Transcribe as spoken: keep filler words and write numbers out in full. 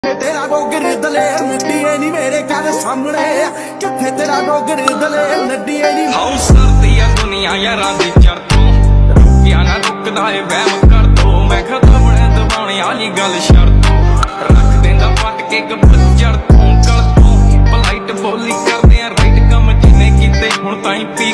तेरा गोगर दलेर नड्डिए नी मेरे घर सामने किथे तेरा गोगर दलेर नड्डिए नी हाउस करदी है दुनिया यारां दी चरतों रुकिया ना रुकदा है वहम कर दो मैं खतमणे दबाने वाली गल शर्तों रख देंदा पट के गब्बर तों गल तों पलाइट बोली करदे आ राइट कम जिन्ने कीते हुण ताईं पी